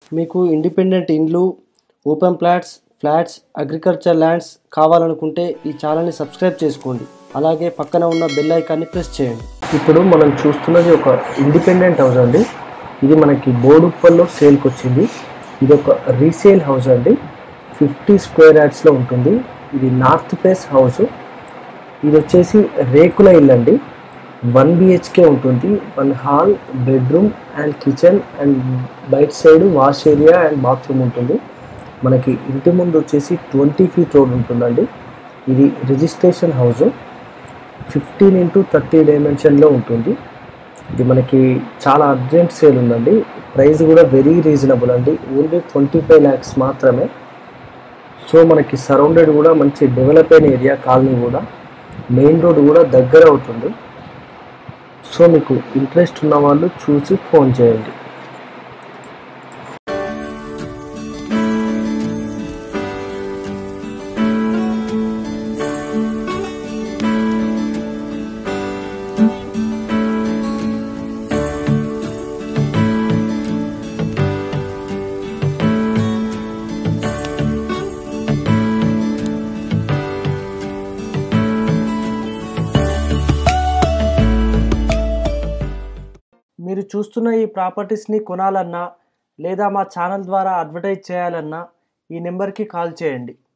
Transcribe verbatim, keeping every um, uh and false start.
మీకు ఇండిపెండెంట్ ఇండ్లు, open plots, flats, agriculture lands కావాలనుకుంటే ఈ ఛానల్ని సబ్స్క్రైబ్ చేసుకోండి. అలాగే పక్కన ఉన్న బెల్ ఐకాన్ని ప్రెస్ చేయండి. ఇప్పుడు మనం చూస్తున్నది ఒక ఇండిపెండెంట్ హౌస్ అండి. ఇది మనకి బోడుప్పల్లో సేల్కి వచ్చింది. ఇది ఒక రీసేల్ హౌస్ అండి. ఫిఫ్టీ స్క్వేర్ యార్డ్స్లో ఉంటుంది. ఇది నార్త్ ఫేస్ హౌస్. ఇది వచ్చేసి రేకుల ఇల్లు అండి. వన్ బిహెచ్కే ఉంటుంది. One hall, bedroom and kitchen and బయట side wash area and bathroom ఉంటుంది. మనకి ఇంటి ముందు వచ్చేసి ట్వంటీ ఫీట్ రోడ్ ఉంటుందండి. ఇది registration house. Fifteen into thirty డైమెన్షన్లో ఉంటుంది. ఇది మనకి చాలా అర్జెంట్ సేల్ ఉందండి. ప్రైస్ కూడా వెరీ రీజనబుల్ అండి. ఓన్లీ ట్వంటీ ఫైవ్ ల్యాక్స్ మాత్రమే. సో మనకి సరౌండెడ్ కూడా మంచి డెవలప్ అయిన ఏరియా, కాలనీ కూడా, మెయిన్ రోడ్ కూడా దగ్గర అవుతుంది. సో మీకు ఇంట్రెస్ట్ ఉన్న వాళ్ళు చూసి ఫోన్ చేయండి. మీరు చూస్తున్న ఈ ప్రాపర్టీస్ని కొనాలన్నా లేదా మా ఛానల్ ద్వారా అడ్వర్టైజ్ చేయాలన్నా ఈ నెంబర్కి కాల్ చేయండి.